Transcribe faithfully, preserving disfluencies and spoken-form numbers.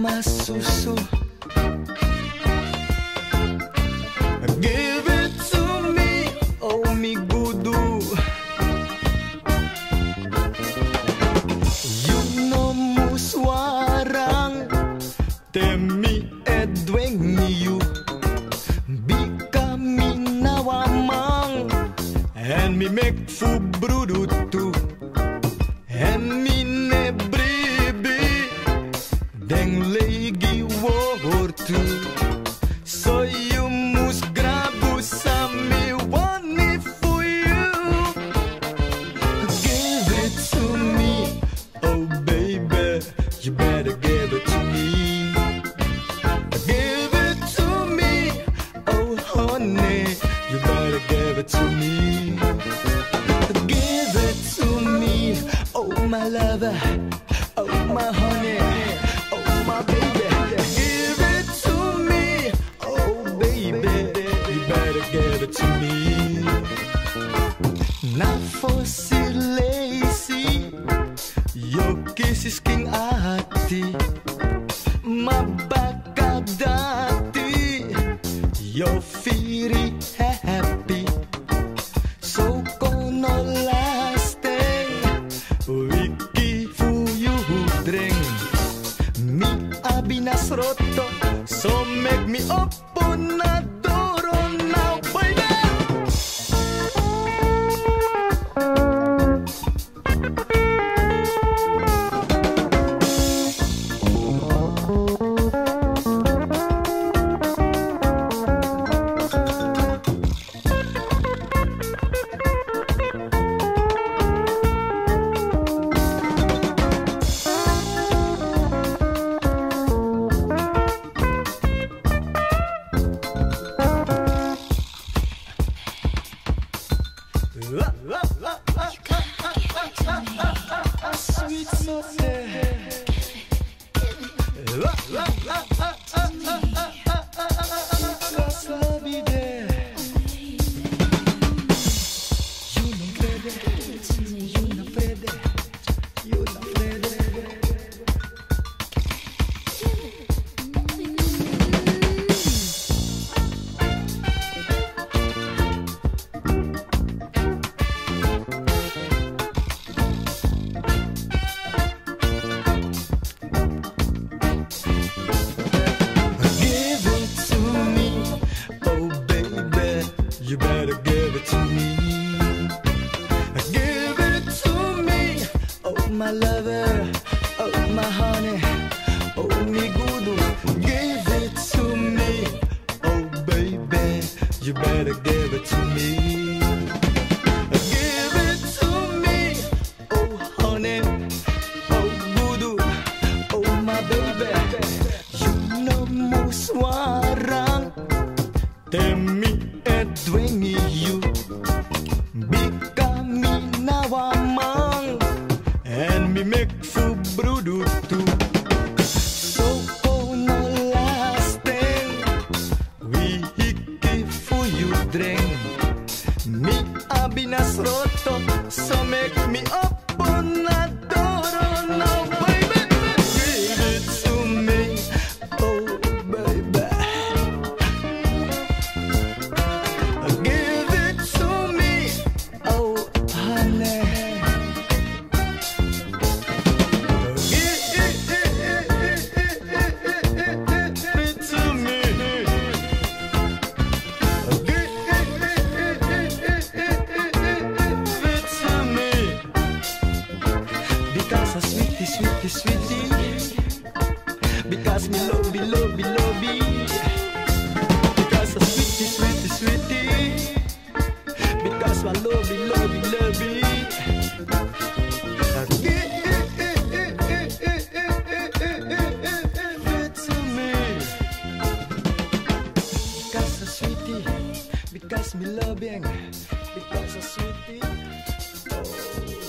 my susu. Give it to me, oh mi gudu. You know muswarang temi edweng you. Bika minawamang and me make fu brudu too. And me nebribi deng legi war too. So you must grab some me want it for you. Give it to me, oh baby, you better give it to me. Give it to me, oh honey, you better give it to me. Give it to me, oh my lover, oh my honey, oh my baby. Give it to me, oh baby, you better give it to me. Not for si lazy, your kiss is king ati. Mabakadati, you're very happy. So kono lasting, wiki fu you drink. Me abinas roto, so make me open a door now, baby. Sweet sauce. You better give it to me. Give it to me, oh my lover, oh my honey, oh mi gudu. Give it to me, oh baby, you better give it to me. Give it to me, oh honey, oh gudu, oh my baby. You know muswarang temi edwengi you. Bika minawamang and me make fu brudu too. So kono lasting, we hiki fu you drink. Me abinas roto, so make me open a door now, baby. Give it to me, oh baby. Give it to me, oh honey. Give it to me. Give it to me. Because I'm sweetie, sweetie, sweetie. Because me love me, love me, love me. Because I'm sweetie, sweetie, sweetie. Because I love me, love me, love me. Give it to me. Because I'm sweetie. Because me loving. Because I'm sweetie. Oh.